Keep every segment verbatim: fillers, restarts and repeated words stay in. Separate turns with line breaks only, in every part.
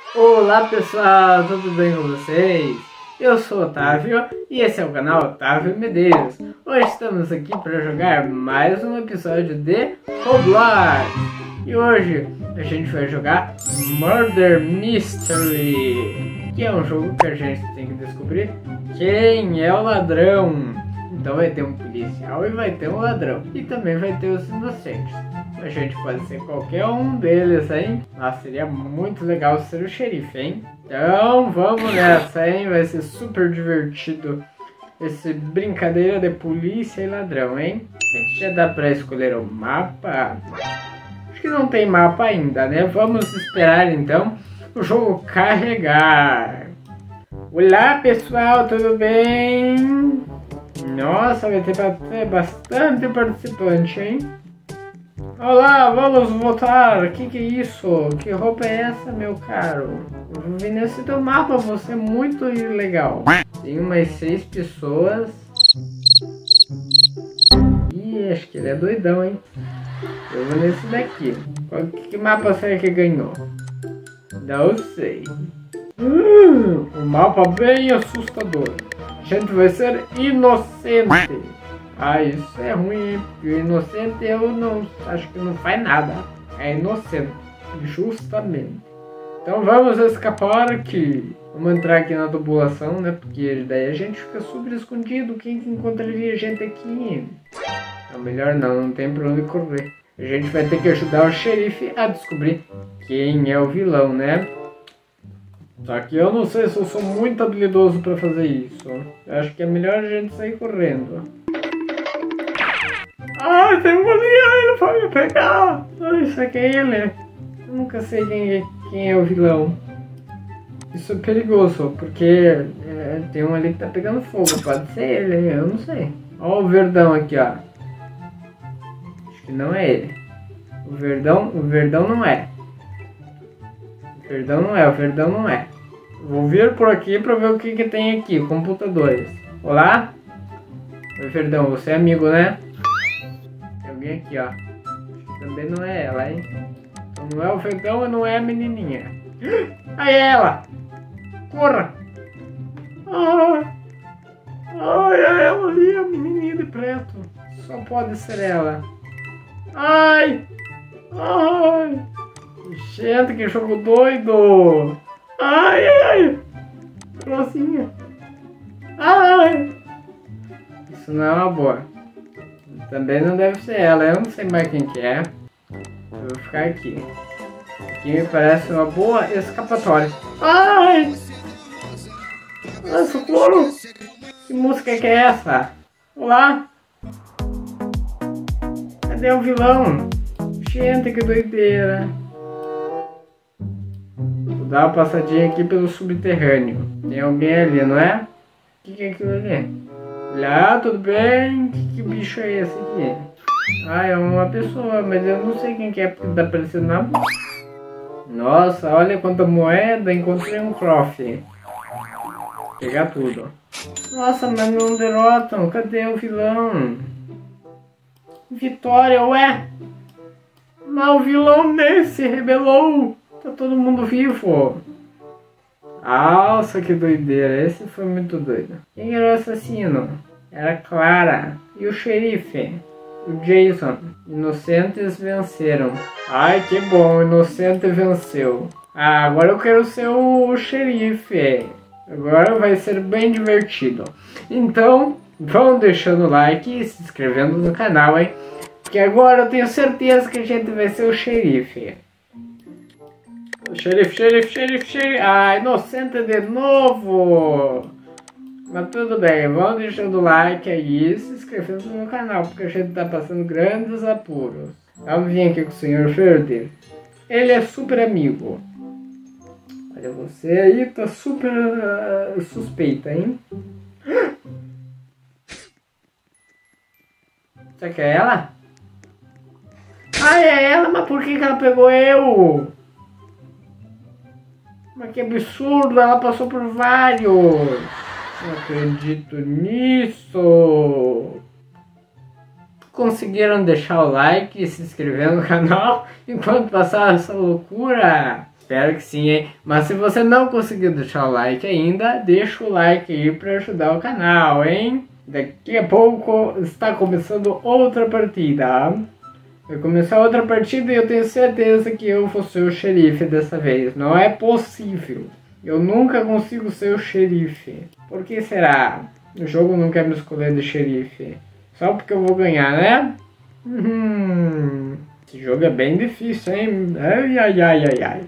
Olá pessoal, tudo bem com vocês? Eu sou o Otávio e esse é o canal Otávio Medeiros. Hoje estamos aqui para jogar mais um episódio de Roblox. E hoje a gente vai jogar Murder Mystery, que é um jogo que a gente tem que descobrir quem é o ladrão. Então vai ter um policial e vai ter um ladrão. E também vai ter os inocentes. A gente pode ser qualquer um deles, hein? Nossa, seria muito legal ser o xerife, hein? Então vamos nessa, hein? Vai ser super divertido esse brincadeira de polícia e ladrão, hein? Aqui já dá pra escolher o mapa. Acho que não tem mapa ainda, né? Vamos esperar então o jogo carregar. Olá pessoal, tudo bem? Nossa, vai ter bastante participante, hein? Olá, vamos votar. Que que é isso? Que roupa é essa, meu caro? Eu vou ver nesse teu mapa, você é muito legal. Tem umas seis pessoas. Ih, acho que ele é doidão, hein? Eu vou nesse daqui. Qual, que mapa será que ganhou? Não sei. Hum, um mapa bem assustador. A gente vai ser inocente. Ah, isso é ruim, hein? Porque o inocente eu não acho que não faz nada. É inocente, justamente. Então vamos escapar aqui. Vamos entrar aqui na tubulação, né? Porque daí a gente fica super escondido. Quem que encontraria a gente aqui? Não, melhor não, não tem pra onde correr. A gente vai ter que ajudar o xerife a descobrir quem é o vilão, né? Só que eu não sei se eu sou muito habilidoso pra fazer isso. Eu acho que é melhor a gente sair correndo. Ah, tem um ali, ele vai me pegar. Ah, isso aqui é ele. Eu nunca sei quem é, quem é o vilão. Isso é perigoso, porque é, tem um ali que tá pegando fogo. Pode ser ele, eu não sei. Olha o verdão aqui, ó. Acho que não é ele. O verdão, o verdão não é. O verdão não é, o verdão não é. Vou vir por aqui pra ver o que que tem aqui. Computadores. Olá? Oi, verdão, você é amigo, né? Alguém aqui, ó. Também não é ela, hein? Então não é o verdão e não é a menininha. Aí é ela! Corra! Ai, ai, é ela ali, a menininha de preto. Só pode ser ela. Ai! Ai! Gente, que jogo doido! Ai, ai, ai! Rosinha! Ai! Isso não é uma boa. Também não deve ser ela, eu não sei mais quem que é. Eu vou ficar aqui. Aqui me parece uma boa escapatória. Ai! Ai, socorro! Que música que é essa? Olá! Cadê o vilão? Gente, que doideira! Vou dar uma passadinha aqui pelo subterrâneo. Tem alguém ali, não é? O que, que é aquilo ali? Olá, tudo bem? Que, que bicho é esse aqui? Ah, é uma pessoa, mas eu não sei quem que é porque tá aparecendo na... Nossa, olha quanta moeda, encontrei um cofre. Vou pegar tudo. Nossa, mas não derrotam, cadê o vilão? Vitória, ué? Mas o vilão nem se rebelou. Tá todo mundo vivo. Nossa, que doideira, esse foi muito doido. Quem era o assassino? Era Clara. E o xerife? O Jason. Inocentes venceram. Ai, que bom, o inocente venceu. Ah, agora eu quero ser o xerife. Agora vai ser bem divertido. Então, vão deixando o like e se inscrevendo no canal, hein? Porque agora eu tenho certeza que a gente vai ser o xerife. Xerife, xerife, xerife, xerife. Ah, inocente de novo. Mas tudo bem, vão deixando o like aí e se inscrevendo no canal, porque a gente tá passando grandes apuros. Vamos vir aqui com o senhor Verde. Ele é super amigo. Olha, você aí tá super uh, suspeita, hein? Será que é ela? Ah, é ela? Mas por que que ela pegou eu? Mas que absurdo, ela passou por vários. Não acredito nisso. Conseguiram deixar o like e se inscrever no canal enquanto passava essa loucura? Espero que sim, hein? Mas se você não conseguiu deixar o like ainda, deixa o like aí pra ajudar o canal, hein? Daqui a pouco está começando outra partida. Vai começar outra partida e eu tenho certeza que eu vou ser o xerife dessa vez. Não é possível. Eu nunca consigo ser o xerife. Por que será? O jogo não quer me escolher de xerife. Só porque eu vou ganhar, né? Hum, esse jogo é bem difícil, hein? Ai, ai, ai, ai, ai.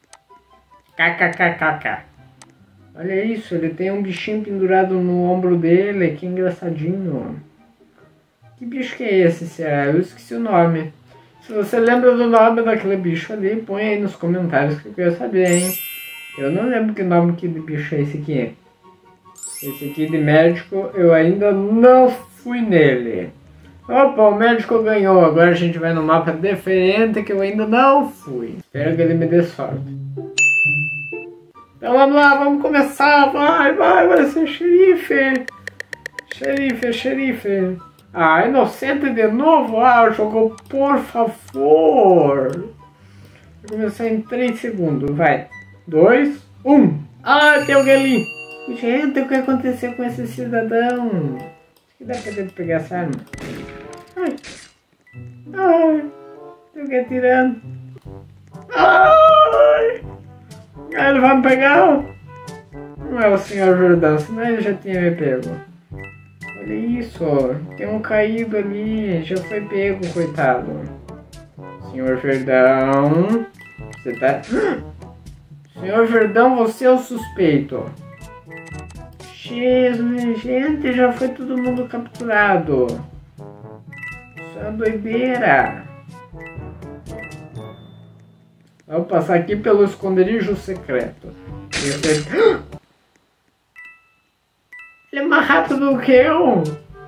Kkkk. Olha isso, ele tem um bichinho pendurado no ombro dele. Que engraçadinho. Que bicho que é esse, será? Eu esqueci o nome. Se você lembra do nome daquele bicho ali, põe aí nos comentários que eu quero saber, hein? Eu não lembro que nome que de bicho é esse aqui. Esse aqui de médico, eu ainda não fui nele. Opa, o médico ganhou. Agora a gente vai no mapa diferente que eu ainda não fui. Espero que ele me dê sorte. Então vamos lá, vamos começar. Vai, vai, vai ser xerife. Xerife, xerife. Ah, inocente de novo? Ah, jogou, por favor. Vou começar em três segundos, vai. dois, um. Ah, tem alguém ali. Gente, o que aconteceu com esse cidadão? Acho que dá pra ele pegar essa arma. Ai. Ai. Tem alguém atirando. Ai. Ah, ele vai me pegar. Não é o senhor Jordão, senão ele já tinha me pego. Olha isso, tem um caído ali, já foi pego, coitado. Senhor Verdão, você tá... Senhor Verdão, você é o suspeito. Jesus, gente, já foi todo mundo capturado. Isso é uma doideira. Vou passar aqui pelo esconderijo secreto. Ele é mais rápido do que eu.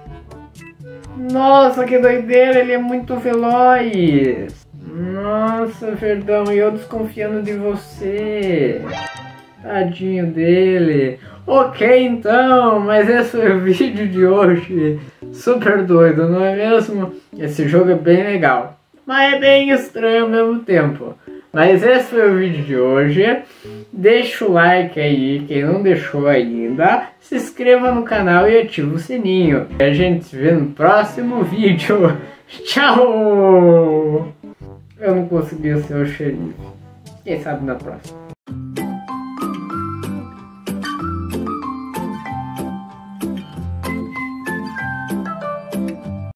Nossa, que doideira, ele é muito veloz. Nossa, Verdão, e eu desconfiando de você. Tadinho dele. Ok, então, mas esse é o vídeo de hoje. Super doido, não é mesmo? Esse jogo é bem legal, mas é bem estranho ao mesmo tempo. Mas esse foi o vídeo de hoje. Deixa o like aí, quem não deixou ainda. Se inscreva no canal e ativa o sininho. E a gente se vê no próximo vídeo. Tchau! Eu não consegui ser o xerife. Quem sabe na próxima.